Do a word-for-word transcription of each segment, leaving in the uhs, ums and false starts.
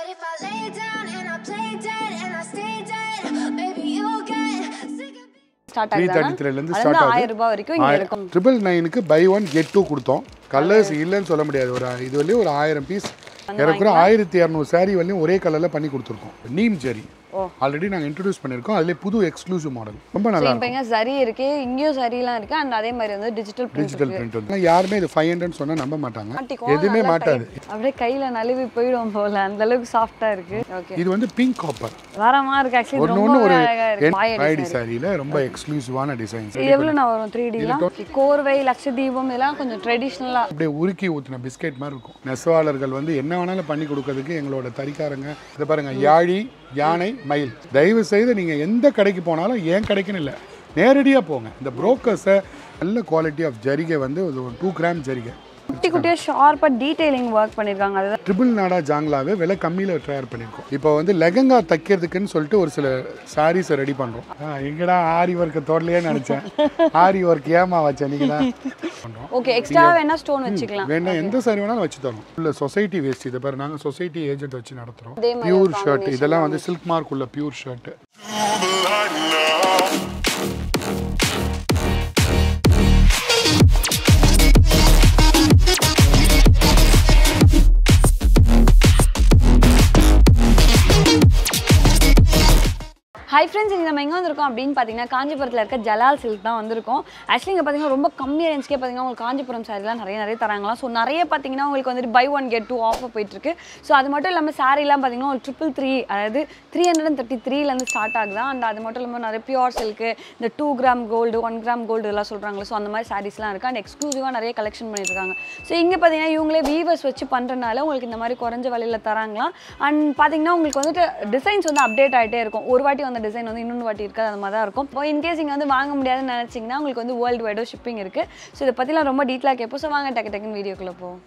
if I lay down and I play dead and I stay dead, maybe you'll get sick of it. Start ஆகுது three thirty-three ல இருந்து start ஆகுது ஆயிரம் ரூபாய் வரைக்கும் இங்க இருக்கும் triple nine க்கு buy one get two கொடுத்தோம் கலர்ஸ் இல்லன்னு சொல்ல முடியாது ஒரு இது வரையும் ஒரு ஆயிரம் பீஸ் ஏறக்குற ஆயிரத்தி இருநூறு saree வரையும் ஒரே கலர்ல பண்ணி கொடுத்திருக்கோம் நீம் ஜரி ஆல்ரெடி நாங்க இன்ட்ரோ듀ce பண்ணிருக்கோம் அதுல புது எக்ஸ்க்ளூசிவ் மாடல் ரொம்ப நல்லா இருக்கு இப்போ ZARI இருக்கு இங்கேயும் ZARIலாம் இருக்கு and அதே மாதிரி வந்து டிஜிட்டல் பிரிண்ட் டிஜிட்டல் பிரிண்ட் வந்து யாருமே இது five hundred சொன்னா நம்ப மாட்டாங்க எதுமே மாட்டாது அப்படியே கையில நழுவி போய்டும் போல அந்த அளவுக்கு சாஃப்ட்டா இருக்கு ஓகே இது வந்து பிங்க் காப்பர் வரமா இருக்கு एक्चुअली ஒரு ரொம்ப ஒரு அழகா இருக்கு பாயடி சாரில ரொம்ப எக்ஸ்க்ளூசிவான டிசைன்ஸ் இது எவ்வளவு நான் வரும் three D லாம் கோர்வை லட்சதீபம் இதெல்லாம் கொஞ்சம் ட்ரெடிஷனலா அப்படியே உருக்கி ஊத்துன பிஸ்கட் மாதிரி இருக்கும் நெசவாளர்கள் வந்து என்ன வேணாலும் பண்ணி கொடுக்கிறதுக்கு எங்களோட தரிகாரங்க இத பாருங்க யாழி யானை மயில் தயவு செய்து நீங்க எந்த கடைக்கு போனாலும் ஏன் கடைக்குன்னு இல்லை நேரடியாக போங்க இந்த புரோக்கர்ஸை நல்ல குவாலிட்டி ஆஃப் ஜரிகை வந்து ஒரு டூ கிராம் ஜரிகை குட்டி குட்டியா ஷார்ப்பா டீடைலிங் ஒர்க் பண்ணிருக்காங்க அதுதான் ட்ரிபிள் நாடா ஜாங்லாவே விலை கம்மியில் தயார் பண்ணியிருக்கோம் இப்போ வந்து லெகங்கா தைக்கிறதுக்குன்னு சொல்லிட்டு ஒரு சில சாரீஸை ரெடி பண்ணுறோம் எங்கடா ஆரி ஒர்க்கை தோடலையே நினச்சேன் ஆரி ஒர்க் ஏமா வச்சேன் நீங்கள் தான் ஓகே எக்ஸ்ட்ரா வேணா ஸ்டோன் வச்சுக்கலாம் வேணா எந்த சாரி வேணாலும் வச்சு தரோம் உள்ள சொசைட்டி வேஸ்ட் இதை பாரு நாங்கள் சொசைட்டி ஏஜென்ட் வச்சு நடத்துகிறோம் பியூர் ஷர்ட் இதெல்லாம் வந்து சில்க் மார்க் உள்ள பியூர் ஷர்ட் ஹை ஃப்ரெண்ட்ஸ் இங்கே நம்ம எங்கே வந்திருக்கோம் அப்படின்னு பார்த்தீங்கன்னா காஞ்சிபுரத்தில் இருக்க ஜலால் சில்க் தான் வந்திருக்கோம் ஆக்சுவலி இங்கே பார்த்தீங்கன்னா ரொம்ப கம்மி ரேஞ்சுக்கே பார்த்தீங்கன்னா உங்களுக்கு காஞ்சிபுரம் சாரிலாம் நிறைய நிறைய தராங்களாம் ஸோ நிறைய பார்த்தீங்கன்னா உங்களுக்கு வந்துட்டு buy one get two offer போயிட்டுருக்கு ஸோ அது மட்டும் இல்லாமல் சாரிலாம் பார்த்தீங்கன்னா ஒரு ட்ரிபிள் த்ரீ அதாவது த்ரீ ஹண்ட்ரட் அண்ட் தேர்ட்டி த்ரீலேருந்து ஸ்டார்ட் ஆகுது அண்ட் அது மட்டும் இல்லாமல் நிறைய பியூர் சில்க்கு இந்த two gram gold one gram gold இதெல்லாம் சொல்கிறாங்களே ஸோ அந்த மாதிரி சாரீஸ்லாம் இருக்குது அண்ட் எக்ஸ்க்ளூசிவாக நிறைய கலெக்ஷன் பண்ணியிருக்காங்க ஸோ இங்கே பார்த்தீங்கன்னா இவங்களே வீவர்ஸ் வச்சு பண்ணுறதுனால உங்களுக்கு இந்த மாதிரி குறைஞ்ச விலையில் தராங்களாம் அண்ட் பார்த்தீங்கன்னா உங்களுக்கு வந்துட்டு டிசைன்ஸ் வந்து அப்டேட் ஆகிட்டே இருக்கும் ஒரு வாட்டி வந்த டிசைன் வந்து இன்னொன்று வாட்டி இருக்காது அந்த மாதிரி தான் இருக்கும் இப்போ இன்கேஸ் இங்கே வந்து வாங்க முடியாதுன்னு நினச்சிங்கன்னா உங்களுக்கு வந்து வேர்ல்டு வைடோ ஷிப்பிங் இருக்குது ஸோ இதை பற்றிலாம் ரொம்ப டீட்டெயிலாக கேட்போம் ஸோ வாங்க டக்கு டக்குன்னு வீடியோக்குள்ளே போவோம்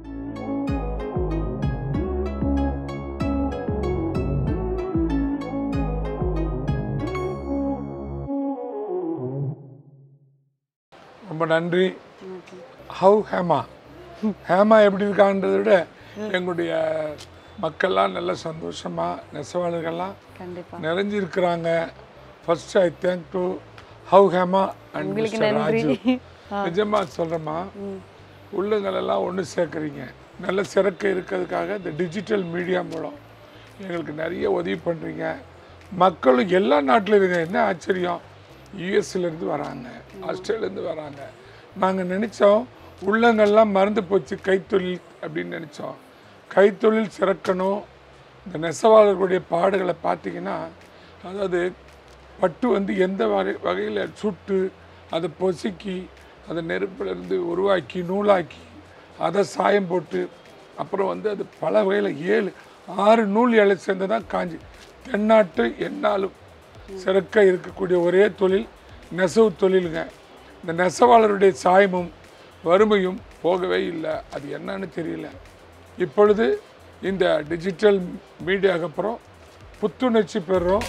ரொம்ப நன்றி ஹவ் ஹேமா ஹேமா எப்படி இருக்கான்றதை விட எங்களுடைய மக்கள்லாம் நல்ல சந்தோஷமாக நெசவாளர்கள்லாம் நிறைஞ்சிருக்கிறாங்க first I thank to have Hema and mister Raju நிஜமாக சொல்கிறேம்மா உள்ளங்களெல்லாம் ஒன்று சேர்க்குறீங்க நல்ல சிறக்க இருக்கிறதுக்காக இந்த டிஜிட்டல் மீடியா மூலம் எங்களுக்கு நிறைய உதவி பண்ணுறீங்க மக்களும் எல்லா நாட்டிலும் இருங்க என்ன ஆச்சரியம் யூஎஸ்லேருந்து வராங்க ஆஸ்திரேலியாலேருந்து வராங்க நாங்கள் நினச்சோம் உள்ளங்கள்லாம் மறந்து போச்சு கைத்தொழில் அப்படின்னு நினச்சோம் கைத்தொழில் சிறக்கணும் இந்த நெசவாளர்களுடைய பாடுகளை பார்த்தீங்கன்னா அதாவது பட்டு வந்து எந்த வகை வகையில் சுட்டு அதை பொசுக்கி அதை நெருப்பிலிருந்து உருவாக்கி நூலாக்கி அதை சாயம் போட்டு அப்புறம் வந்து அது பல வகையில் ஏழு ஆறு நூல் இலை சேர்ந்து தான் காஞ்சி தென்னாட்டு எந்நாளும் சிறக்க இருக்கக்கூடிய ஒரே தொழில் நெசவு தொழிலுங்க இந்த நெசவாளருடைய சாயமும் வறுமையும் போகவே இல்லை அது என்னன்னு தெரியல இப்பொழுது இந்த டிஜிட்டல் மீடியாவுக்கு அப்புறம் புத்துணர்ச்சி பெறுறோம்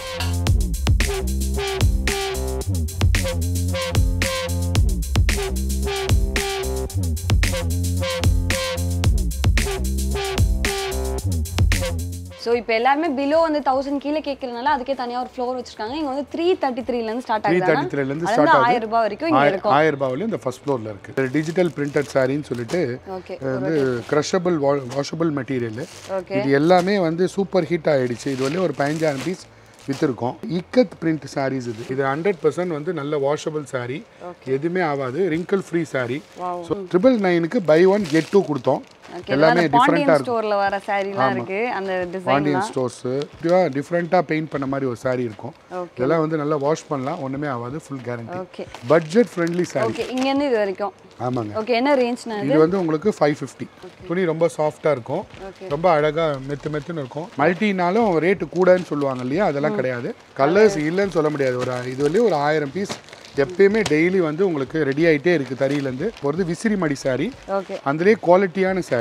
ஸோ இப்போ எல்லாருமே பிலோ வந்து தௌசண்ட் கீழே கேட்கறதுனால அதுக்கே தனியாக ஒரு ஃப்ளோர் வச்சிருக்காங்க இங்கே வந்து த்ரீ தேர்ட்டி த்ரீலேருந்து ஸ்டார்ட் ஆகுது த்ரீ தேர்ட்டி த்ரீலேருந்து ஸ்டார்ட் ஆகுது ஆயிரம் ரூபாய் வரைக்கும் இங்கே இருக்கும் ஆயிரம் ரூபாய் வரையும் இந்த ஃபர்ஸ்ட் ஃப்ளோரில் இருக்குது டிஜிட்டல் பிரிண்டட் சாரின்னு சொல்லிட்டு வந்து க்ரஷபிள் வாஷபிள் மெட்டீரியல் இது எல்லாமே வந்து சூப்பர் ஹிட் ஆகிடுச்சு இது வந்து ஒரு பதினஞ்சாயிரம் பீஸ் விற்றுருக்கோம் இக்கத் பிரிண்ட் சாரீஸ் இது இது ஹண்ட்ரட் பர்சன்ட் வந்து நல்ல வாஷபிள் சாரீ எதுவுமே ஆகாது wrinkle free sari so triple நைனுக்கு பை ஒன் கெட் டூ கொடுத்தோம் எல்லாமே டிஃபரெண்டா இருக்கு ஸ்டோர்ல வர சாரீலாம் இருக்கு அந்த டிசைன் பாண்டியன் ஸ்டோர்ஸ் டிஃபரெண்டா பெயிண்ட் பண்ண மாதிரி ஒரு சாரி இருக்கும் இதெல்லாம் வந்து நல்லா வாஷ் பண்ணலாம் ஒண்ணுமே ஆகாது full guarantee okay budget friendly sari okay இங்க இருந்து இது வரைக்கும் ஆமாங்க ஓகே என்ன ரேஞ்ச்னா இது வந்து உங்களுக்கு five fifty துணி ரொம்ப சாஃப்ட்டா இருக்கும் ரொம்ப அழகா மெத்து மெத்துன்னு இருக்கும் மல்டினாலும் ரேட் கூடன்னு சொல்லுவாங்க இல்லையா அதெல்லாம் கிடையாது கலர்ஸ் இல்லைன்னு சொல்ல முடியாது ஒரு இது வந்து ஒரு ஆயிரம் பீஸ் எப்பயுமே டெய்லி வந்து உங்களுக்கு ரெடி ஆகிட்டே இருக்குது தறியிலேருந்து போகிறது விசிறி மடி சாரி அதுலேயே குவாலிட்டியான சாரி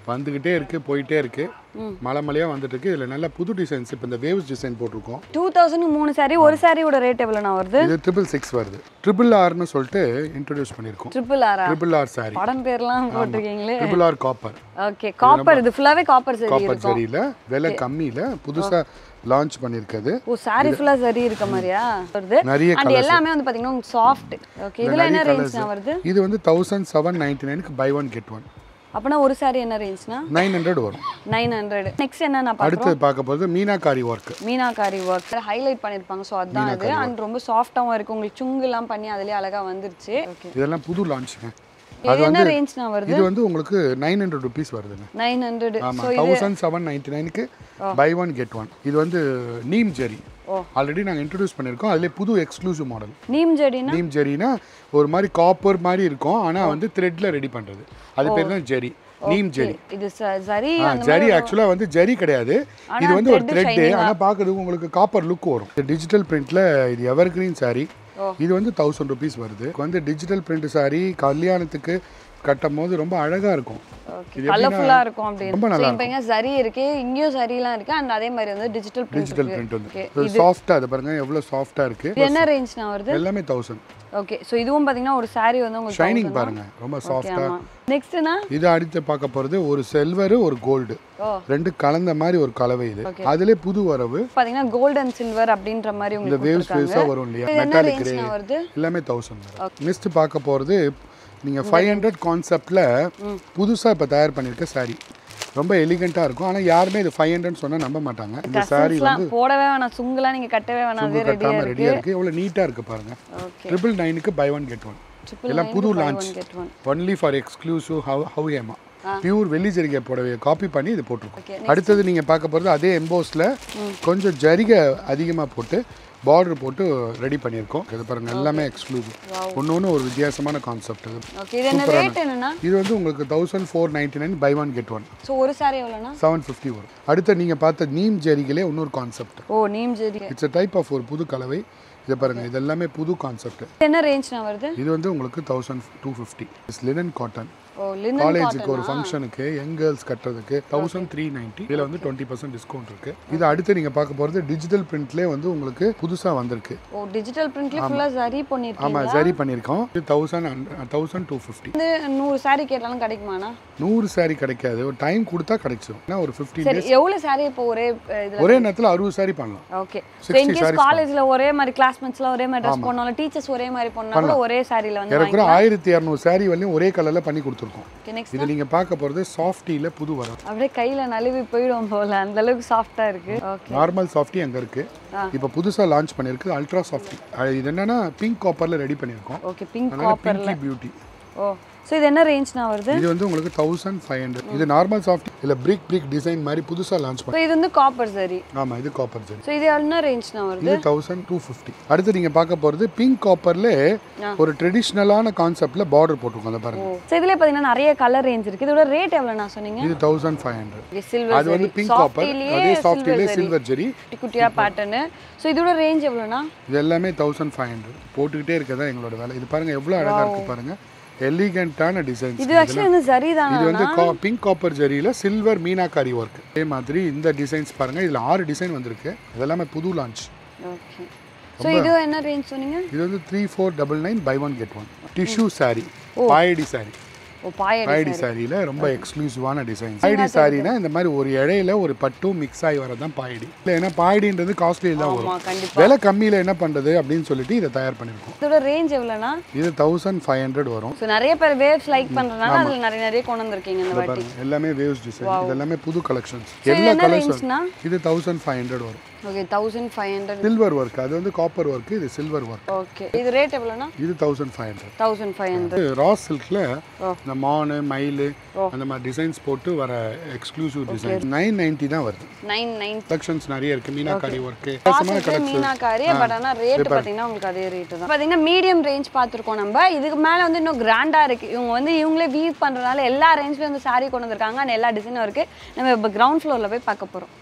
வந்துகிட்டே இருக்கு போயிட்டே இருக்கு மலை மலையா வந்துட்டு இருக்கு இதுல நல்ல புது டிசைன்ஸ் இப்போ இந்த வேவ்ஸ் டிசைன் போட்டுருக்கோம் டூ தௌசண்ட் மூணு சாரி ஒரு சாரியோட ரேட் எவ்வளோண்ணா வருது இது ட்ரிபிள் சிக்ஸ் வருது ட்ரிபிள் ஆர்னு சொல்லிட்டு இன்ட்ரோடியூஸ் பண்ணியிருக்கோம் ட்ரிபிள் ஆரா ட்ரிபிள் ஆர் சாரி படம் பேர்லாம் போட்டிருக்கீங்களே triple R copper okay copper இது ஃபுல்லாவே காப்பர் சரி காப்பர் ஜரியில விலை கம்மியில புதுசா லான்ச் பண்ணிருக்குது ஓ சாரி ஃபுல்லா சரி இருக்க மாதிரியா வருது நிறைய அண்ட் எல்லாமே வந்து பாத்தீங்கன்னா சாஃப்ட் ஓகே இதுல என்ன ரேஞ்ச்னா வருது இது வந்து தௌசண்ட் செவன் நைன்டி நைனுக்கு பை ஒன் கெட் ஒன் அப்பனா ஒரு சாரி என்ன ரேஞ்ச்னா நைன் ஹண்ட்ரட் வரும் நைன் ஹண்ட்ரட் நெக்ஸ்ட் என்ன நான் அடுத்து பார்க்க போறது meenakari work meenakari work highlight பண்ணிருப்பாங்க சோ அதான் அது அண்ட் ரொம்ப சாஃப்ட்டாவும் இருக்கு உங்களுக்கு சுங்குலாம் பண்ணி அதுலயே அழகா வந்துருச்சு ஓகே இதெல்லாம் புது லான்ச்ங்க அது என்ன ரேஞ்ச்னா வருது இது வந்து உங்களுக்கு நைன் ஹண்ட்ரட் rupees வருதுங்க நைன் ஹண்ட்ரட் ஆமா தௌசண்ட் செவன் நைன்டி நைனுக்கு பை ஒன் கெட் ஒன் இது வந்து நீம் ஜெரி ஆல்ரெடி நாங்க இன்ட்ரோடியூஸ் பண்ணிருக்கோம் அதுல புது எக்ஸ்க்ளூசிவ் மாடல் நீம் ஜெரினா நீம் ஜெரினா ஒரு மாதிரி காப்பர் மாதிரி இருக்கும் ஆனா வந்து த்ரெட்ல ரெடி பண்றது அது பேர் தான் ஜெரி நீம் ஜெரி இது ஜரி ஜெரி ஆக்சுவலா வந்து ஜெரி கிடையாது இது வந்து ஒரு த்ரெட் ஆனா பாக்குறதுக்கு உங்களுக்கு காப்பர் லுக் வரும் டிஜிட்டல் பிரிண்ட்ல இது எவர் கிரீன் சாரி இது வந்து தௌசண்ட் ருபீஸ் வருது வந்து டிஜிட்டல் பிரிண்ட் சாரி கல்யாணத்துக்கு கட்டும் போது ரொம்ப அழகா இருக்கும் கலர்ஃபுல்லா இருக்கும் அப்படியே இப்போ ஜரி இருக்கு இங்கேயும் ஜரிலாம் இருக்கு அண்ட் அதே மாதிரி வந்து டிஜிட்டல் பிரிண்ட் டிஜிட்டல் பிரிண்ட் வந்து சாஃப்ட்டா அது பாருங்க எவ்வளவு சாஃப்ட்டா இருக்கு இது என்ன ரேஞ்ச்னா வருது எல்லாமே தௌசண்ட் ஓகே சோ இதுவும் பாத்தீங்கன்னா ஒரு saree வந்து உங்களுக்கு ஷைனிங் பாருங்க ரொம்ப சாஃப்ட்டா நெக்ஸ்ட்னா இது அடுத்து பார்க்க போறது ஒரு சில்வர் ஒரு கோல்ட் ரெண்டு கலந்த மாதிரி ஒரு கலவை இது அதுல புது வரவு பாத்தீங்கன்னா கோல்ட் அண்ட் சில்வர் அப்படின்ற மாதிரி இந்த உங்களுக்கு வேவ்ஸ் வேவ்ஸா வரும் இல்லையா மெட்டாலிக் கிரே எல்லாமே தௌசண்ட் நெக்ஸ்ட் பார்க்க போறது நீங்க ஃபைவ் ஹண்ட்ரட் கான்செப்ட்ல புதுசா இப்ப தயார் பண்ணிருக்க saree ரொம்ப எலிகண்டா இருக்கும் ஆனா யாருமே இது ஃபைவ் ஹண்ட்ரட் சொன்னா நம்ப மாட்டாங்க இந்த saree வந்து போடவே வேணாம் சுங்கலாம் நீங்க கட்டவே வேணாம் அதே ரெடியா இருக்கு ரெடியா இருக்கு எவ்வளவு நீட்டா இருக்கு பாருங்க ட்ரிபிள் நைனுக்கு பை ஒன் கெட் ஒன் எல்லாம் புது launch only for exclusive have Hema pure வெள்ளி ஜரிகை புடவையை காப்பி பண்ணி இது போட்டிருக்கோம் அடுத்தது நீங்க பார்க்க போறது அதே எம்போஸ்ல கொஞ்சம் ஜரிகை அதிகமா போட்டு பார்டர் போட்டு ரெடி பண்ணியிருக்கோம் இது பாருங்க எல்லாமே எக்ஸ்க்ளூசிவ் ஒன்று ஒன்று ஒரு வித்தியாசமான கான்செப்ட் இது இது என்ன ரேட் என்னன்னா இது வந்து உங்களுக்கு thousand four ninety nine buy one get one so ஒரு சாரி எவ்வளோனா செவன் ஃபிஃப்டி வரும் அடுத்து நீங்கள் பார்த்த நீம் ஜெரிகளே இன்னொரு concept of neem zari it's a type of ஒரு புது கலவை இதை பாருங்க இது எல்லாமே புது கான்செப்ட் என்ன ரேஞ்ச்னா வருது இது வந்து உங்களுக்கு thousand two fifty it's linen cotton or linen காலேஜுக்கு ஒரு ஃபங்க்ஷனுக்கு யங் கேர்ள்ஸ் கட்டுறதுக்கு தௌசண்ட் த்ரீ நைன்டி இதில் வந்து டுவெண்ட்டி பர்சன்ட் டிஸ்கவுண்ட் இருக்கு இது அடுத்து நீங்கள் பார்க்க போகிறது டிஜிட்டல் பிரிண்ட்லேயே வந்து உங்களுக்கு புதுசாக வந்திருக்கு ஓ டிஜிட்டல் பிரிண்ட்லேயே ஃபுல்லாக ஜரி பண்ணியிருக்கோம் ஆமாம் ஜரி பண்ணியிருக்கோம் இது தௌசண்ட் தௌசண்ட் டூ ஃபிஃப்டி நூறு சாரி கேட்டாலும் கிடைக்குமாண்ணா நூறு சாரி கிடைக்காது ஒரு டைம் கொடுத்தா கிடைச்சிடும் ஒரு ஃபிஃப்டீன் சரி எவ்வளோ சாரி இப்போ ஒரே இதில் ஒரே நேரத்தில் அறுபது சாரி பண்ணலாம் ஓகே இன்கேஸ் காலேஜில் ஒரே மாதிரி கிளாஸ்மேட்ஸ்லாம் ஒரே மாதிரி ட்ரெஸ் போனாலும் டீச்சர்ஸ் ஒரே மாதிரி போனாலும் ஒரே சாரியில் வந்து எனக்கு ஆயிரத்தி இரநூறு சாரி வரையும் ஒரே கலரில் பண்ணி கொடுத்துருக்கோம் இது நீங்க பார்க்க போறது சாஃப்டில புது வரம் அப்படியே கையில நழுவி போய்டும் போல அந்த அளவுக்கு சாஃப்ட்டா இருக்கு ஓகே நார்மல் சாஃப்டி அங்க இருக்கு இப்போ புதுசா லான்ச் பண்ணிருக்கு அல்ட்ரா சாஃப்டி இது என்னன்னா பிங்க் காப்பர்ல ரெடி பண்ணிருக்கோம் ஓகே பிங்க் காப்பர்ல பியூட்டி ஓ சோ இது என்ன ரேஞ்ச்னா வருது இது வந்து உங்களுக்கு தௌசண்ட் ஃபைவ் ஹண்ட்ரட் இது நார்மல் சாஃப்ட் இல்ல பிரிக் பிரிக் டிசைன் மாதிரி புதுசா லான்ச் பண்ணி இது வந்து காப்பர் ஜரி ஆமா இது காப்பர் ஜரி சோ இது என்ன ரேஞ்ச்னா வருது இது தௌசண்ட் டூ ஃபிஃப்டி அடுத்து நீங்க பார்க்க போறது பிங்க் காப்பர்ல ஒரு ட்ரெடிஷனலான கான்செப்ட்ல பார்டர் போட்டுருக்கோம் அத பாருங்க சோ இதுல பாத்தீங்கன்னா நிறைய கலர் ரேஞ்ச் இருக்கு இதோட ரேட் எவ்வளவு நான் சொன்னீங்க இது தௌசண்ட் ஃபைவ் ஹண்ட்ரட் சில்வர் அது வந்து பிங்க் காப்பர் அதே சாஃப்டிலே சில்வர் ஜரி குட்டியா பேட்டர்ன் சோ இதோட ரேஞ்ச் எவ்வளவுனா இது எல்லாமே தௌசண்ட் ஃபைவ் ஹண்ட்ரட் போட்டுக்கிட்டே இருக்கதா எங்களோட வேலை இது பாருங்க எவ்வளவு அழகா இருக்கு பாருங்க எலிகண்டான டிசைன்ஸ் இது एक्चुअली வந்து ஜரி தானா இது வந்து பிங்க் காப்பர் ஜரியில சில்வர் மீனாகாரி வர்க் அதே மாதிரி இந்த டிசைன்ஸ் பாருங்க இதுல ஆறு டிசைன் வந்திருக்கு இதெல்லாம் புது லான்ச் ஓகே சோ இது என்ன ரேஞ்ச் சொன்னீங்க இது வந்து three four double nine buy one get one tissue sari பாயடி சாரி ஓ பாயடி பாயடி சாரியில ரொம்ப எக்ஸ்க்ளூசிவான டிசைன் பாயடி சாரினா இந்த மாதிரி ஒரு இடையில ஒரு பட்டும் மிக்ஸ் ஆகி வரதான் பாயடி இல்ல ஏன்னா பாயடின்றது காஸ்ட்லியில் தான் வரும் விலை கம்மியில என்ன பண்றது அப்படின்னு சொல்லிட்டு இதை தயார் பண்ணிருக்கோம் இதோட ரேஞ்ச் எவ்வளவுனா இது தௌசண்ட் ஃபைவ் ஹண்ட்ரட் வரும் சோ நிறைய பேர் வேவ்ஸ் லைக் பண்றதுனால அதுல நிறைய நிறைய கொண்டு வந்திருக்கீங்க இந்த வாட்டி எல்லாமே வேவ்ஸ் டிசைன் இது எல்லாமே புது கலெக்ஷன்ஸ் எல்லா கலெக்ஷன்ஸ்னா இது தௌசண்ட் ஃபைவ் ஹண்ட்ரட் வரும் okay thousand five hundred silver work அது வந்து காப்பர் வர்க் இது சில்வர் வர்க் ஓகே இது ரேட் எவ்வளவுனா இது thousand five hundred thousand five hundred raw சில்க்ல இந்த மானு மயில் அந்த மாதிரி டிசைன்ஸ் போட்டு வர எக்ஸ்க்ளூசிவ் டிசைன் நைன் நைன்டி தான் வருது நைன் நைன் கலெக்ஷன்ஸ் நிறைய இருக்கு மீனாகாரி ஒர்க் மீனாகாரி பட் ஆனா ரேட் பாத்தீங்கன்னா உங்களுக்கு அதே ரேட் தான் பாத்தீங்கன்னா மீடியம் ரேஞ்ச் பாத்துருக்கோம் நம்ம இதுக்கு மேல வந்து இன்னும் கிராண்டா இருக்கு இவங்க வந்து இவங்களே வீவ் பண்றதுனால எல்லா ரேஞ்ச்லயும் வந்து சாரி கொண்டு வந்திருக்காங்க அண்ட் எல்லா டிசைனும் இருக்கு நம்ம இப்போ கிரவுண்ட் ஃப்ளோர்ல போய் பார்க்க போறோம்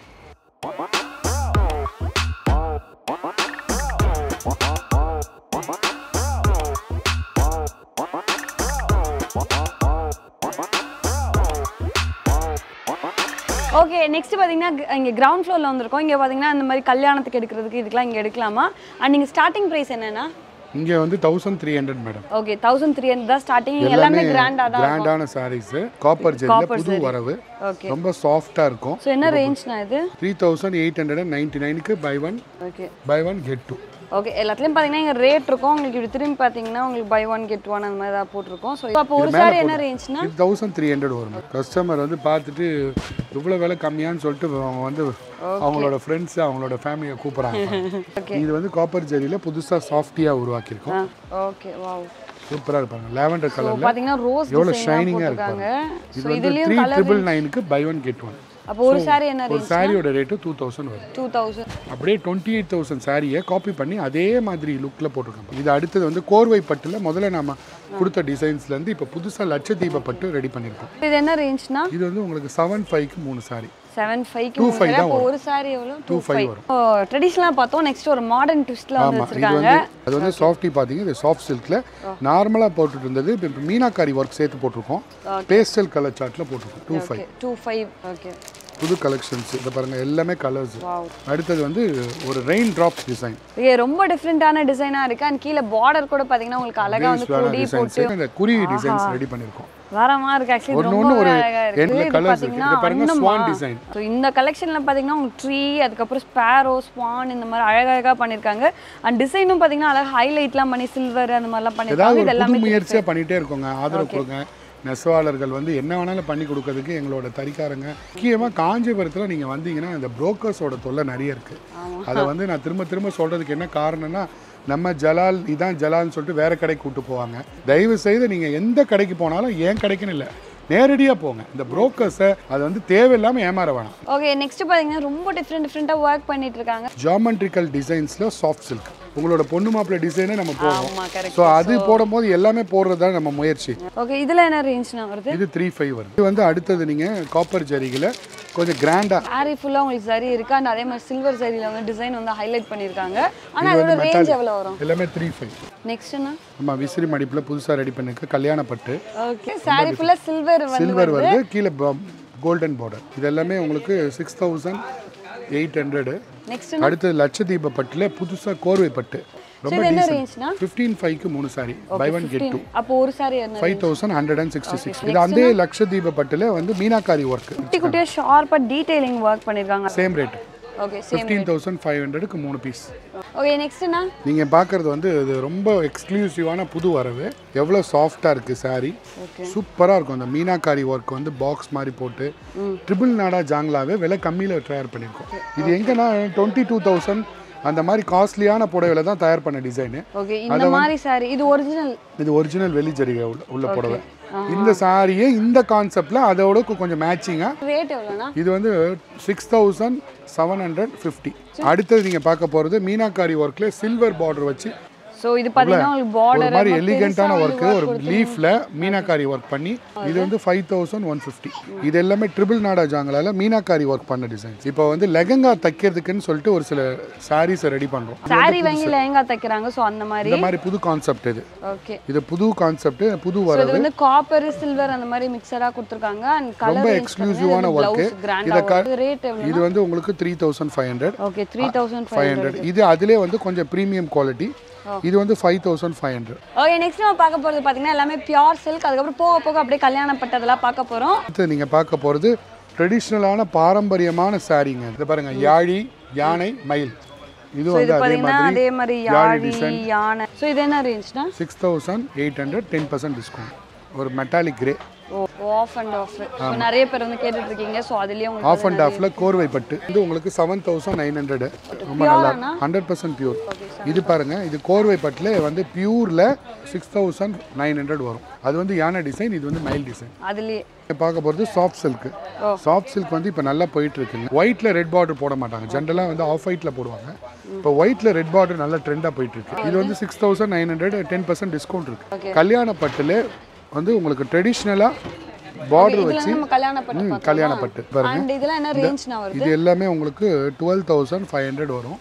ஓகே நெக்ஸ்ட் பாத்தீங்கன்னா இங்க கிரவுண்ட் ஃப்ளோர்ல வந்திருக்கோம். இங்க பாத்தீங்கன்னா இந்த மாதிரி கல்யாணத்துக்கு எடுக்கிறதுக்கு இதுக்கெல்லாம் இங்க எடுக்கலாமா? அண்ட் நீங்க ஸ்டார்டிங் பிரைஸ் என்னன்னா இங்க வந்து thousand three hundred madam. Okay thousand three hundred தான் ஸ்டார்டிங். எல்லாமே கிராண்டா தான் கிராண்டான சாரீஸ் காப்பர் ஜெல்ல புது வரவு. ஓகே ரொம்ப சாஃப்ட்டா இருக்கும். சோ என்ன ரேஞ்ச்னா இது? Three thousand eight hundred ninety nine க்கு buy one okay buy one get two. Okay எல்லாத்துலயும் பாத்தீங்கன்னா இங்க ரேட் இருக்கும். உங்களுக்கு இப்படி திரும்பி பாத்தீங்கன்னா உங்களுக்கு பை ஒன் கெட் ஒன் அந்த மாதிரி தான் போட்டுருக்கோம். சோ அப்போ ஒரு சாரி என்ன ரேஞ்ச்னா தௌசண்ட் த்ரீ ஹண்ட்ரட் வரும். கஸ்டமர் வந்து பார்த்துட்டு இவ்வளவு விலை கம்மியான்னு சொல்லிட்டு அவங்க வந்து அவங்களோட ஃப்ரெண்ட்ஸ் அவங்களோட ஃபேமிலியை கூப்பிடுறாங்க. இது வந்து காப்பர் ஜெரியில புதுசா சாஃப்டியா உருவாக்கியிருக்கோம். ஓகே வாவ் சூப்பரா இருப்பாங்க. லாவெண்டர் கலர்ல பாத்தீங்கன்னா ரோஸ் எவ்வளவு ஷைனிங்கா இருக்காங்க. இது வந்து த்ரீ ட்ரிபிள் நைன் க்கு பை ஒன் கெட் ஒன். அப்போ ஒரு சாரி என்ன ரேஞ்ச்? ஒரு சாரியோட ரேட் two thousand வரும். two thousand. அப்படியே twenty eight thousand சாரியை காப்பி பண்ணி அதே மாதிரி லுக்ல போட்டுருக்காங்க. இது அடுத்தது வந்து கோர்வை பட்டுல முதல்ல நாம கொடுத்த டிசைன்ஸ்ல இருந்து இப்ப புதுசா லட்சதீப பட்டு ரெடி பண்ணிருக்கோம். இது என்ன ரேஞ்ச்னா? இது வந்து உங்களுக்கு seven five க்கு மூணு சாரி. seven five க்கு மூணு. அப்போ ஒரு சாரி எவ்வளவு? two five வரும். ஓ ட்ரெடிஷனலா பார்த்தோம். நெக்ஸ்ட் ஒரு மாடர்ன் ட்விஸ்ட்ல வந்து வச்சிருக்காங்க. அது வந்து சாஃப்டி பாத்தீங்க. இது சாஃப்ட் சில்க்ல நார்மலா போட்டுட்டு இருந்தது இப்ப மீனாகாரி வர்க் சேர்த்து போட்டுருக்கோம். பேஸ்டல் கலர் சார்ட்ல போட்டுருக்கோம். two five. two five. Okay புது கலெக்ஷன்ஸ் இத பாருங்க எல்லாமே கலர்ஸ். அடுத்து வந்து ஒரு ரெயின் டிராப்ஸ் டிசைன். இது ரொம்ப டிஃபரண்டான டிசைனா இருக்கு. அண்ட் கீழ border கூட பாத்தீங்கன்னா உங்களுக்கு அழகா வந்து கொடி போட்டு அந்த குறி டிசைன்ஸ் ரெடி பண்ணிருக்கோம். வரமா இருக்கு. एक्चुअली ரொம்ப அழகா இருக்கு. எண்ட்ல கலர்ஸ் இருக்கு. இத பாருங்க ஸ்வான் டிசைன். சோ இந்த கலெக்ஷன்ல பாத்தீங்கன்னா உங்களுக்கு ட்ரீ அதுக்கு அப்புறம் ஸ்பாரோ ஸ்வான் இந்த மாதிரி அழகழகா பண்ணிருக்காங்க. அண்ட் டிசைனும் பாத்தீங்கன்னா அழகா ஹைலைட்லாம் பண்ணி சில்வர் அந்த மாதிரிலாம் பண்ணிருக்காங்க. இது எல்லாமே முயற்சியா பண்ணிட்டே இருக்கோங்க. ஆதரவு கொடுங்க. நெசவாளர்கள் வந்து என்ன வேணாலும் பண்ணி கொடுக்கறதுக்கு எங்களோட தறிக்காரங்க. முக்கியமாக காஞ்சிபுரத்தில் நீங்கள் வந்தீங்கன்னா இந்த புரோக்கர்ஸோட தொல்லை நிறைய இருக்குது. அதை வந்து நான் திரும்ப திரும்ப சொல்கிறதுக்கு என்ன காரணம்னா நம்ம ஜலால் இதான் ஜலால்னு சொல்லிட்டு வேறு கடைக்கு கூப்பிட்டு போவாங்க. தயவு செய்து நீங்கள் எந்த கடைக்கு போனாலும் ஏன் கடைக்குன்னு இல்லை நேரடியாக போங்க. இந்த புரோக்கர்ஸை அது வந்து தேவையில்லாமல் ஏமாற வேணாம். ஓகே நெக்ஸ்ட் பார்த்தீங்கன்னா ரொம்ப டிஃப்ரெண்ட் டிஃப்ரெண்ட்டாக ஒர்க் பண்ணிட்டு இருக்காங்க. ஜாமெட்ரிக்கல் டிசைன்ஸில் சாஃப்ட் சில்க் உங்களோட பொண்ணு மாப்பிள்ளை டிசைனே நம்ம போடுவோம். ஸோ அது போடும்போது எல்லாமே போடுறது தான் நம்ம முயற்சி. ஓகே இதில் என்ன ரேஞ்ச்னா வருது? இது த்ரீ ஃபைவ் வருது. இது வந்து அடுத்தது நீங்கள் காப்பர் ஜரிகில் கொஞ்சம் கிராண்டாக சாரி ஃபுல்லாக உங்களுக்கு ஜரி இருக்கு. அண்ட் அதே மாதிரி சில்வர் ஜரியில் வந்து டிசைன் வந்து ஹைலைட் பண்ணியிருக்காங்க. ஆனால் அதோட ரேஞ்ச் எவ்வளோ வரும்? எல்லாமே த்ரீ ஃபைவ். நெக்ஸ்ட்னா நம்ம விசிறி மடிப்பில் புதுசாக ரெடி பண்ணிருக்கு கல்யாண பட்டு. ஓகே சாரி ஃபுல்லாக சில்வர் வந்து சில்வர் வருது. கீழே கோல்டன் பார்டர். இது எல்லாமே உங்களுக்கு சிக்ஸ் தௌசண்ட் எயிட் ஹண்ட்ரடு. அடுத்தது லட்சதீப பட்டுல புதுசா கோர்வை பட்டு ரொம்ப டீசன்ட். fifteen five க்கு மூணு sari buy one get two. அப்போ ஒரு சாரி என்ன? five thousand one hundred sixty-six. இது அதே லட்சதீப பட்டுல வந்து மீனாகாரி வர்க். குட்டி குட்டியா ஷார்ப்பா டீடைலிங் வர்க் பண்ணிருக்காங்க. Same rate. Okay same fifteen thousand five hundred க்கு மூணு பீஸ். ஓகே நெக்ஸ்ட்னா நீங்க பார்க்கிறது வந்து இது ரொம்ப எக்ஸ்க்ளூசிவான புது வரவு. எவ்வளவு சாஃப்ட்டா இருக்கு சாரி. சூப்பரா இருக்கும். அந்த மீனாகாரி வர்க் வந்து பாக்ஸ் மாதிரி போட்டு ட்ரிபிள் நாடா ஜாங்லாவே விலை கம்மியில தயார் பண்ணிருக்கோம். இது எங்கன்னா twenty two thousand அந்த மாதிரி காஸ்ட்லியான புடவையில தான் தயார் பண்ண டிசைன். ஓகே இந்த மாதிரி சாரி இது ஒரிஜினல். இது ஒரிஜினல் வெளி ஜரிகை உள்ள புடவை. இந்த சாரியே இந்த கான்செப்ட்ல அதோட கொஞ்சம் மேட்சிங்கா. ரேட் எவ்வளவுனா? இது வந்து six thousand seven hundred fifty. அடுத்து நீங்க பார்க்க போறது மீனாகாரி வர்க்ல சில்வர் பார்டர் வச்சு. சோ இது பாத்தீங்கன்னா உங்களுக்கு border ஒரு மாதிரி எலிகண்டான வர்க் ஒரு லீஃப்ல மீனாகாரி வர்க் பண்ணி இது வந்து five thousand one fifty. இது எல்லாமே ட்ரிபிள் நாடா ஜாங்கலால மீனாகாரி வர்க் பண்ண டிசைன்ஸ். இப்போ வந்து லெஹங்கா தைக்கிறதுக்குன்னு சொல்லிட்டு ஒரு சில சாரீஸ் ரெடி பண்றோம். சாரி வாங்கி லெஹங்கா தைக்கறாங்க. சோ அந்த மாதிரி இந்த மாதிரி புது கான்செப்ட் இது. ஓகே இது புது கான்செப்ட் புது வரது. இது வந்து காப்பர் சில்வர் அந்த மாதிரி மிக்ஸரா கொடுத்திருக்காங்க. அண்ட் கலர் ரொம்ப எக்ஸ்க்ளூசிவான வர்க். இத ரேட் எவ்வளவு? இது வந்து உங்களுக்கு three thousand five hundred. Okay three thousand five hundred. இது அதிலே வந்து கொஞ்சம் பிரீமியம் குவாலிட்டி. இது வந்து five thousand five hundred. Okay next நம்ம பார்க்க போறது பாத்தீங்கன்னா எல்லாமே பியூர் சில்க். அதுக்கு அப்புறம் போக போக அப்படியே கல்யாண பட்டதெல்லாம் பார்க்க போறோம். இது நீங்க பார்க்க போறது ட்ரெடிஷனலான பாரம்பரியமான சாரீங்க. இத பாருங்க யாழி யானை மயில். இது வந்து அதே மாதிரி அதே மாதிரி யாழி யானை. சோ இது என்ன ரேஞ்ச்னா? six thousand eight hundred ten percent discount. ஒரு metallic grey. Half and half. So நிறைய பேர் வந்து கேட்டிட்டு இருக்கீங்க. சோ அதுலயே உங்களுக்கு ஆஃப் அண்ட் ஆஃப்ல கோர்வை பட்டு. இது உங்களுக்கு seven thousand nine hundred. ரொம்ப நல்லா one hundred percent பியூர். இது பாருங்க இது கோர்வை பட்டுல வந்து பியூர்ல six thousand nine hundred வரும். அது வந்து யானை டிசைன். இது வந்து மயில் டிசைன். அதுலயே பார்க்க போறது சாஃப்ட் சில்க். சாஃப்ட் சில்க் வந்து இப்போ நல்லா போயிட்டு இருக்குங்க. ஒயிட்ல ரெட் பார்டர் போட மாட்டாங்க. ஜெனரலா வந்து ஆஃப் ஒயிட்ல போடுவாங்க. இப்போ ஒயிட்ல ரெட் பார்டர் நல்ல ட்ரெண்டா போயிட்டு இருக்கு. இது வந்து six thousand nine hundred ten percent discount இருக்கு. கல்யாண பட்டுல வந்து உங்களுக்கு ட்ரெடிஷனலா பார்டர் வச்சு நம்ம கல்யாண பட்டு பார்த்தோம். கல்யாண பட்டு பாருங்க. அண்ட் இதெல்லாம் என்ன ரேஞ்ச்னா வருது? இது எல்லாமே உங்களுக்கு twelve thousand five hundred வரும்.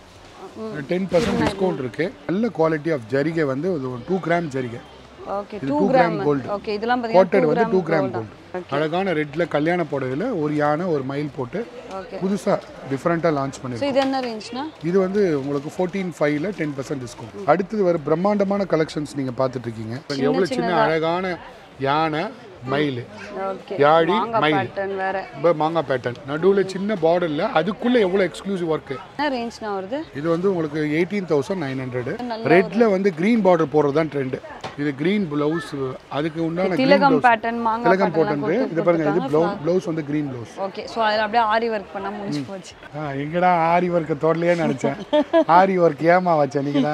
ten percent டிஸ்கவுண்ட் இருக்கு. நல்ல குவாலிட்டி ஆஃப் ஜரிகை வந்து ஒரு two கிராம் ஜரிகை. Okay two gram gold. Okay இதெல்லாம் பாத்தீங்கன்னா கோட்டட் வந்து two கிராம் கோல்ட். அழகான ரெட்ல கல்யாண புடவையில ஒரு யானை ஒரு மயில் போட்டு புதுசா டிஃபரெண்டா லான்ச் பண்ணிருக்கோம். இது என்ன ரேஞ்ச்னா? இது வந்து உங்களுக்கு பதினான்கு ஃபைவ்ல டென் பர்சன்ட் டிஸ்கவுண்ட். அடுத்து வர பிரம்மாண்டமான கலெக்ஷன்ஸ் நீங்க பார்த்துட்டு இருக்கீங்க. எவ்வளவு சின்ன அழகான யானை மயில் யாழி மயில் மாங்காய் பேட்டர்ன் நடுவில் சின்ன பார்டர்ல அதுக்குள்ள எவ்வளவு எக்ஸ்க்ளூசிவ் ஒர்க். என்ன ரேஞ்ச்னா வருது? இது வந்து உங்களுக்கு எயிட்டீன் தௌசண்ட் நைன் ஹண்ட்ரட். ரெட்ல வந்து கிரீன் பார்டர் போடுறதுதான் ட்ரெண்ட். இது கிரீன் பிளவுஸ் அதுக்கு உண்டான திலகம் பேட்டர்ன் மாங்காய் திலகம் போட்டது. இது பாருங்க இது பிளவுஸ் வந்து கிரீன் பிளவுஸ். ஓகே சோ அதுல அப்படியே ஆரி வர்க் பண்ணா முடிஞ்சு போச்சு. எங்கடா ஆரி வர்க் தோடலையே நினைச்சேன். ஆரி வர்க் ஏமா வச்ச நீங்களா?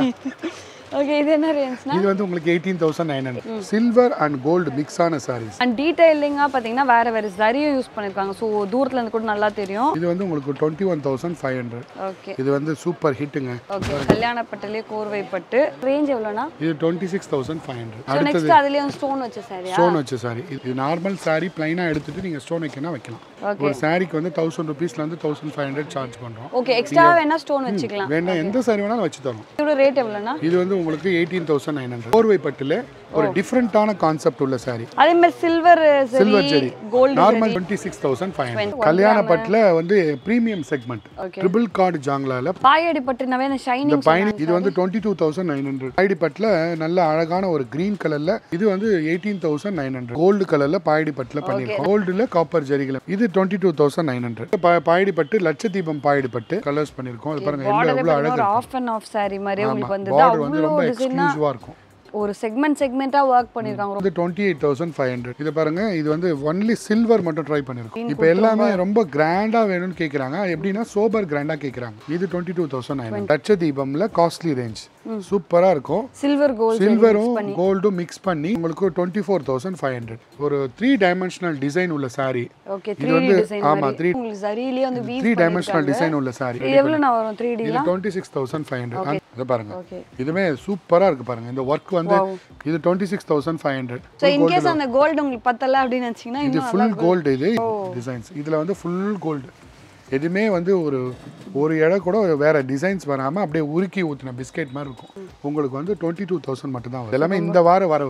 ஓகே இது என்ன ரேஞ்ச்னா? இது வந்து உங்களுக்கு eighteen thousand nine hundred. Silver and gold mix ஆன sarees. அண்ட் டீடைலிங்கா பாத்தீங்கன்னா வேற வேற ஜரியும் யூஸ் பண்ணிருக்காங்க. சோ தூரத்துல இருந்து கூட நல்லா தெரியும். இது வந்து உங்களுக்கு twenty one thousand five hundred. Okay இது வந்து சூப்பர் ஹிட்ங்க. ஓகே கல்யாண பட்டலே கோர்வை பட்டு ரேஞ்ச் எவ்வளவுனா? இது twenty six thousand five hundred. So next அதுலயே ஸ்டோன் வச்ச சாரியா? ஸ்டோன் வச்ச சாரி. இது நார்மல் சாரி ப்ளைனா எடுத்துட்டு நீங்க ஸ்டோன் வைக்கனா வைக்கலாம். ஒரு சாரிக்கு வந்து ஆயிரம் ரூபாய்ல இருந்து பதினொன்று ஆயிரம் சார்ஜ் பண்றோம். ஓகே எக்ஸ்ட்ரா வேணா ஸ்டோன் வச்சுக்கலாம். வேணா எந்த சாரி வேணாலும் வச்சு தரோம். இதோட ரேட் எவ்வளவுனா? இது வந்து உங்களுக்கு எயிட்டீன் தௌசண்ட் நைன் ஹண்ட்ரட். கோர்வை பட்டுல ஒரு டிஃபரண்டான கான்செப்ட் உள்ள சாரி. அதே மாதிரி silver silver zari gold normal twenty six thousand five hundred. கல்யாண பட்டுல வந்து பிரீமியம் செக்மெண்ட் ட்ரிபிள் கார்ட் ஜாங்லால பாயடி பட்டுனவே அந்த ஷைனிங் பைனிங். இது வந்து twenty two thousand nine hundred. பாயடி பட்டுல நல்ல அழகான ஒரு கிரீன் கலர்ல. இது வந்து eighteen thousand nine hundred. Gold கலர்ல பாயடி பட்டுல பண்ணிருக்கோம். கோல்டுல காப்பர் ஜரிகள். இது twenty two thousand nine hundred. பாயடி பட்டு லட்சதீபம் பாயடி பட்டு கலர்ஸ் பண்ணிருக்கோம். அது பாருங்க எவ்வளவு அழகா இருக்கு. ஆஃப் அண்ட் ஆஃப் சாரி மாதிரி உங்களுக்கு வந்து வந்து ரொம்ப எக்ஸ்க்ளூசிவா இருக்கும். ஒரு செக்மெண்ட் செக்மெண்டா வர்க் பண்ணிருக்காங்க. இது twenty eight thousand five hundred. இது பாருங்க இது வந்து ஒன்லி சில்வர் மட்டும் ட்ரை பண்ணிருக்கோம். இப்போ எல்லாமே ரொம்ப கிராண்டா வேணும்னு கேக்குறாங்க. எப்படின்னா சோபர் கிராண்டா கேக்குறாங்க. இது twenty two thousand nine hundred. லட்சதீபம்ல காஸ்ட்லி ரேஞ்ச் சூப்பரா இருக்கும். சில்வர் கோல்ட் சில்வரும் கோல்டும் மிக்ஸ் பண்ணி உங்களுக்கு twenty four thousand five hundred. ஒரு த்ரீ டைமென்ஷனல் டிசைன் உள்ள சாரி. Okay three D design. ஆமா த்ரீ உங்களுக்கு ஜரியிலே வந்து வீவ் த்ரீ டைமென்ஷனல் டிசைன் உள்ள சாரி. இது எவ்வளவு நான் வரும் த்ரீ டி ல? இது twenty six thousand five hundred. இத பாருங்க இதுமே சூப்பரா இருக்கு பாருங்க. இந்த வர்க் வந்து இது twenty six thousand five hundred. So in case அந்த கோல்ட் உங்களுக்கு பத்தல அப்படி நினைச்சீங்கன்னா இது ஃபுல் கோல்ட். இது டிசைன்ஸ் இதுல வந்து ஃபுல் கோல்ட். எதுவுமே வந்து ஒரு ஒரு இடம் கூட வேற டிசைன்ஸ் வராமல் அப்படியே உருக்கி ஊற்றின பிஸ்கெட் மாதிரி இருக்கும். உங்களுக்கு வந்து டுவெண்ட்டி டூ தௌசண்ட் மட்டும் தான் வரும். எல்லாமே இந்த வாரம் வரவு.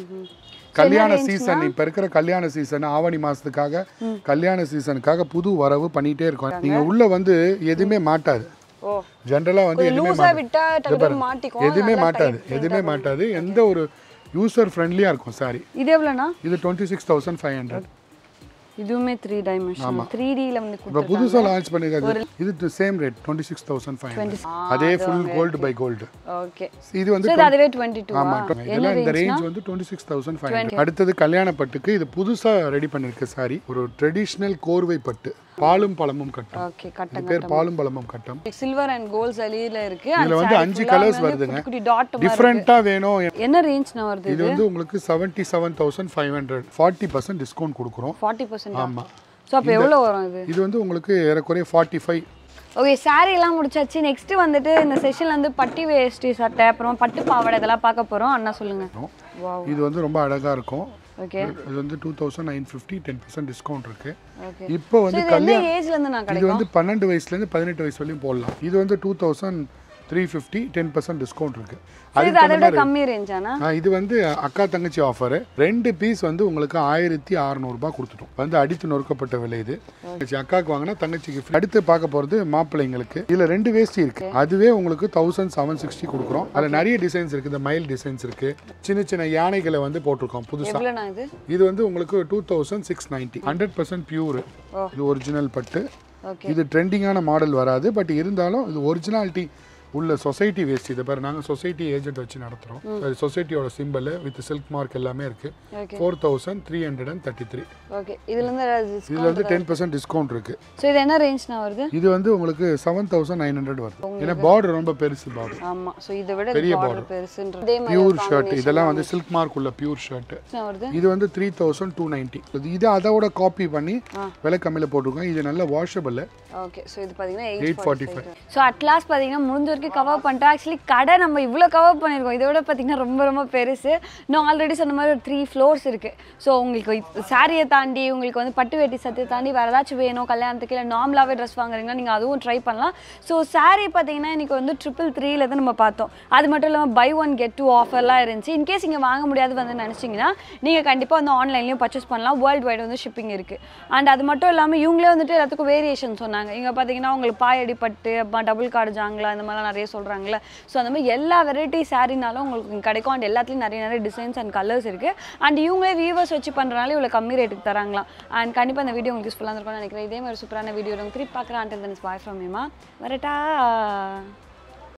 கல்யாண சீசன் இப்போ இருக்கிற கல்யாண சீசன் ஆவணி மாசத்துக்காக கல்யாண சீசனுக்காக புது வரவு பண்ணிட்டே இருக்கோம். நீங்க உள்ள வந்து எதுவுமே மாட்டாது. ஜென்ரலா வந்து எதுவுமே எதுவுமே மாட்டாது எதுவுமே மாட்டாது எந்த ஒரு யூசர் ஃப்ரெண்ட்லியா இருக்கும் சாரி. இது எவ்வளவுனா? இது twenty six thousand five hundred. இதுவுமே த்ரீ டைமென்ஷனல் த்ரீ டி ல வந்து இப்போ புதுசா லான்ச் பண்ணிருக்காங்க. இது same rate twenty six thousand five hundred. அதே full gold by gold. Okay இது வந்து சோ அதுவே டுவெண்ட்டி டூ. ஆமா இதெல்லாம் இந்த ரேஞ்ச் வந்து twenty six thousand five hundred. அடுத்து கல்யாண பட்டுக்கு இது புதுசா ரெடி பண்ணிருக்க சாரி. ஒரு ட்ரெடிஷனல் கோர்வை பட்டு பாலும் பழமும் கட்டம். ஓகே கட்டம். பேர் பாலும் பழமும் கட்டம். சில்வர் அண்ட் கோல்ட் ஜரியில இருக்கு. இதுல வந்து அஞ்சு கலர்ஸ் வருதுங்க. டிஃபரண்டா வேணும். என்ன ரேஞ்ச்னா வருது? இது வந்து உங்களுக்கு seventy seven thousand five hundred. Forty percent discount கொடுக்குறோம். Forty percent. ஆமா. சோ அப்ப எவ்வளவு வரும் இது? இது வந்து உங்களுக்கு ஏறக்குறைய ஃபார்ட்டி ஃபைவ். ஓகே சாரி எல்லாம் முடிச்சாச்சு. நெக்ஸ்ட் வந்துட்டு இந்த செஷன்ல வந்து பட்டி வேஷ்டி சட்டை அப்புறம் பட்டு பாவாடை இதெல்லாம் பார்க்க போறோம். அண்ணா சொல்லுங்க. வாவ் இது வந்து ரொம்ப அழகா இருக்கும். ஓகே இது வந்து two thousand nine hundred fifty ten percent discount இருக்கு. ஓகே இப்போ வந்து கல்யாண ஏஜ்ல இருந்து நான் கிடைக்கும். இது வந்து பன்னெண்டு வயசுல இருந்து பதினெட்டு வயசு வரையும் போடலாம். இது வந்து two thousand three hundred fifty ten percent discount இருக்கு. இது அதோட கம்மி ரேஞ்சானா? இது வந்து அக்கா தங்கச்சி ஆஃபர். ரெண்டு பீஸ் வந்து உங்களுக்கு ஆயிரத்தி அறுநூறு ரூபாய் கொடுத்துட்டோம். வந்து அடித்து நொறுக்கப்பட்ட விலை இது. அக்காக்கு வாங்கினா தங்கச்சிக்கு. அடுத்து பார்க்க போறது மாப்பிள்ளைங்களுக்கு. இதுல ரெண்டு வேஷ்டி இருக்கு. அதுவே உங்களுக்கு தௌசண்ட் செவன் சிக்ஸ்டி கொடுக்குறோம். அதுல நிறைய டிசைன்ஸ் இருக்கு. இந்த மயில் டிசைன்ஸ் இருக்கு. சின்ன சின்ன யானைகளை வந்து போட்டிருக்கோம் புதுசா. இது இது வந்து உங்களுக்கு two thousand six ninety. Hundred percent pure. இது ஒரிஜினல் பட்டு. இது ட்ரெண்டிங்கான மாடல் வராது. பட் இருந்தாலும் இது ஒரிஜினாலிட்டி உள்ள சொசைட்டி வேஸ்ட். இதை பாரு நாங்கள் சொசைட்டி ஏஜென்ட் வச்சு நடத்துகிறோம். சொசைட்டியோட சிம்பிள் வித் சில்க் மார்க் எல்லாமே இருக்கு. Four thousand three hundred and thirty three. Okay இதுல இருந்து இதுல வந்து டென் பர்சன்ட் டிஸ்கவுண்ட் இருக்கு. ஸோ இது என்ன ரேஞ்ச்னா வருது? இது வந்து உங்களுக்கு செவன் தௌசண்ட் நைன் ஹண்ட்ரட் வருது. ஏன்னா பார்டர் ரொம்ப பெருசு பார்டர். ஆமா ஸோ இதை விட பெரிய பார்டர் பெருசுன்றது. பியூர் ஷர்ட் இதெல்லாம் வந்து சில்க் மார்க் உள்ள பியூர் ஷர்ட். இது வந்து த்ரீ தௌசண்ட் டூ நைன்டி. இது அதோட காப்பி பண்ணி விலை கம்மியில் போட்டிருக்கோம். இது நல்ல வாஷபிள். ஓகே ஸோ இது பார்த்தீங்கன்னா eight forty five. So at last பார்த்தீங்கன்னா முடிஞ்ச வரைக்கும் கவர் பண்ணிட்டோம். ஆக்சுவலி கடை நம்ம இவ்வளோ கவர் பண்ணியிருக்கோம். இதோட பார்த்தீங்கன்னா ரொம்ப ரொம்ப பெருசு. இன்னும் ஆல்ரெடி சொன்ன மாதிரி ஒரு த்ரீ ஃப்ளோர்ஸ் இருக்குது. ஸோ உங்களுக்கு சாரியை தாண்டி உங்களுக்கு வந்து பட்டு வேட்டி சத்தை தாண்டி வேறு ஏதாச்சும் வேணும் கல்யாணத்துக்கு இல்லை நார்மலாகவே ட்ரெஸ் வாங்குறீங்கன்னா நீங்கள் அதுவும் ட்ரை பண்ணலாம். ஸோ சாரீ பார்த்தீங்கன்னா இன்றைக்கி வந்து ட்ரிபிள் த்ரீல தான் நம்ம பார்த்தோம். அது மட்டும் இல்லாமல் பை ஒன் கெட் டூ ஆஃபர்லாம் இருந்துச்சு. இன்கேஸ் இங்கே வாங்க முடியாது வந்து நினச்சிங்கன்னா நீங்கள் கண்டிப்பாக வந்து ஆன்லைன்லேயும் பர்ச்சேஸ் பண்ணலாம். வேர்ல்டு வைடு வந்து ஷிப்பிங் இருக்குது. அண்ட் அது மட்டும் இல்லாமல் இவங்களே வந்துட்டு எல்லாத்துக்கும் வேரியேஷன் சொன்னாங்க. இங்கே பார்த்தீங்கன்னா உங்களுக்கு பாயடி பட்டு அப்புறம் டபுள் கார்டு ஜாங்களா இந்த மாதிரிலாம் நிறைய சொல்கிறாங்களே. ஸோ அந்த மாதிரி எல்லா வெரைட்டி சாரீனாலும் உங்களுக்கு கிடைக்கும். அண்ட் எல்லாத்துலேயும் நிறைய நிறைய டிசைன்ஸ் அண்ட் கலர்ஸ் இருக்குது. அண்ட் இவங்களே வியூவர்ஸ் வச்சு பண்ணுறனால இவ்வளோ கம்மி ரேட்டுக்கு தராங்களாம். அண்ட் கண்டிப்பாக இந்த வீடியோ உங்களுக்கு யூஸ்ஃபுல்லாக இருக்கும்னு நினைக்கிறேன். இதே மாதிரி சூப்பரான வீடியோ திருப்பி பார்க்குறேன். Until then is bye from Meema வரட்டா.